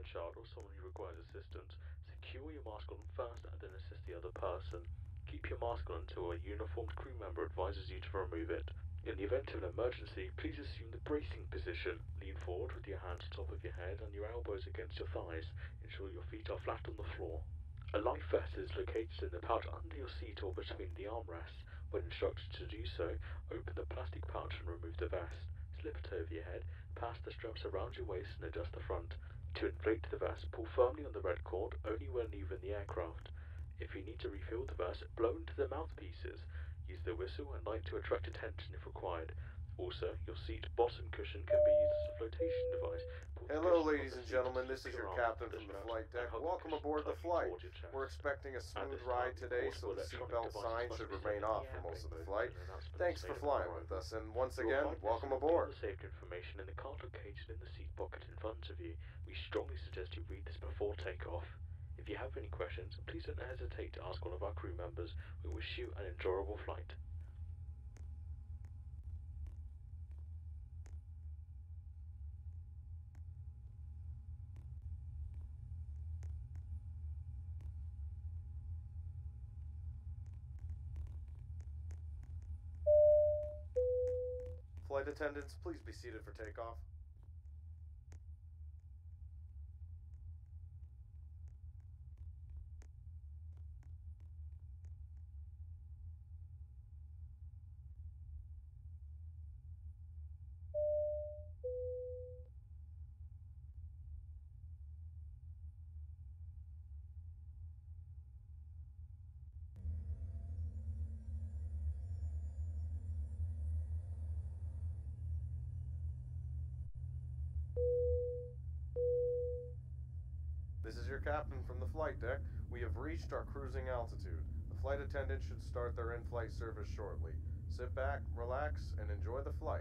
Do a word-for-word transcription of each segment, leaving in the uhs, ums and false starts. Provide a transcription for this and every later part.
a child or someone who requires assistance, secure your mask on first and then assist the other person. Keep your mask on until a uniformed crew member advises you to remove it. In the event of an emergency, please assume the bracing position. Lean forward with your hands on top of your head and your elbows against your thighs. Ensure your feet are flat on the floor. A life vest is located in the pouch under your seat or between the armrests. When instructed to do so, open the plastic pouch and remove the vest. Slip it over your head, pass the straps around your waist and adjust the front. To inflate the vest, pull firmly on the red cord only when leaving the aircraft. If you need to refill the vest, blow into the mouthpieces. Use the whistle and light to attract attention if required. Also, your seat bottom cushion can be used as a flotation device. Hello, ladies and gentlemen. This is your captain from the flight deck. Welcome aboard the flight. We're expecting a smooth ride today, so the seatbelt sign should remain off for most of the flight. Thanks for flying with us, and once again, welcome aboard. Safety information in the card located in the seat pocket in front of you. We strongly suggest you read this before takeoff. If you have any questions, please don't hesitate to ask one of our crew members. We wish you an enjoyable flight. Flight attendants, please be seated for takeoff. This is your captain from the flight deck. We have reached our cruising altitude. The flight attendant should start their in-flight service shortly. Sit back, relax, and enjoy the flight.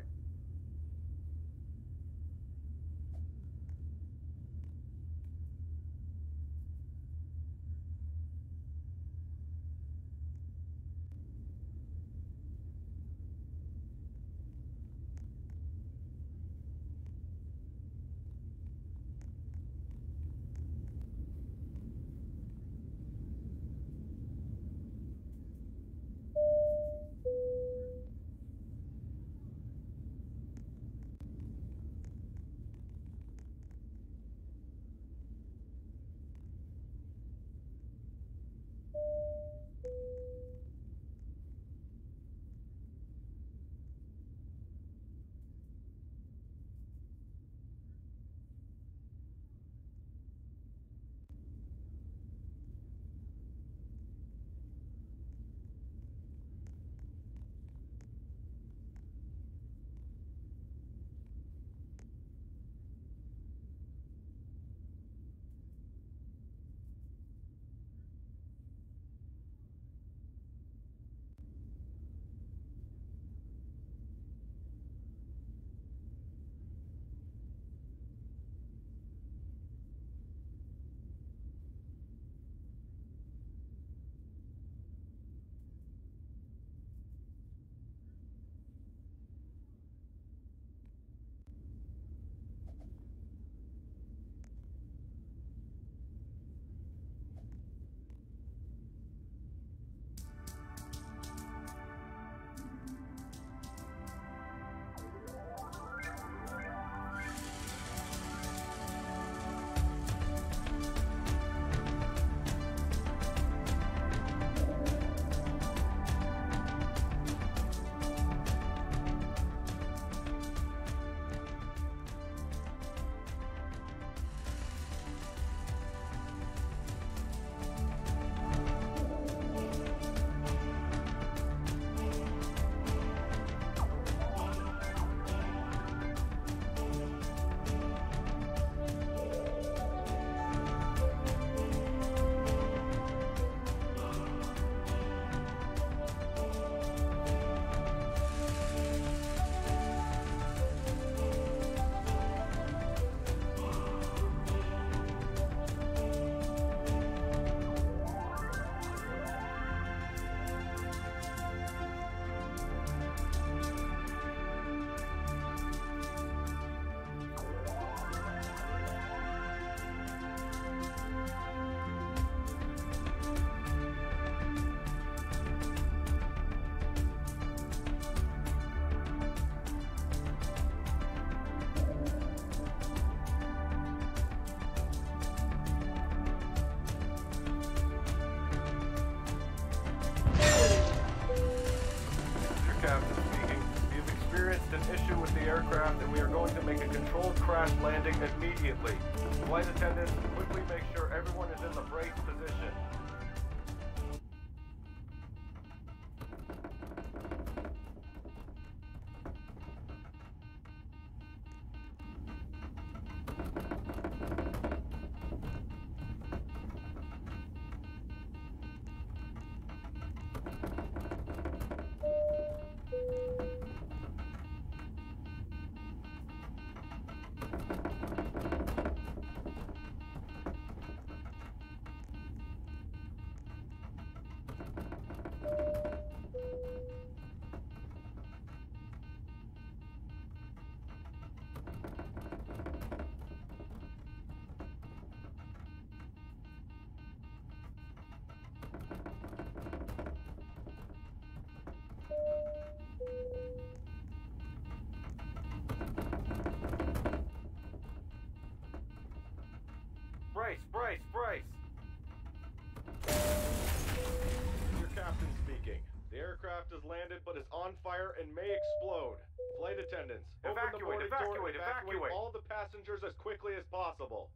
captain speaking. We have experienced an issue with the aircraft and we are going to make a controlled crash landing immediately. Flight attendants, quickly make sure everyone is in the brace position. Brace, brace, brace! Your captain speaking. The aircraft has landed but is on fire and may explode. Flight attendants, evacuate, open the evacuate, door, evacuate, evacuate all the passengers as quickly as possible.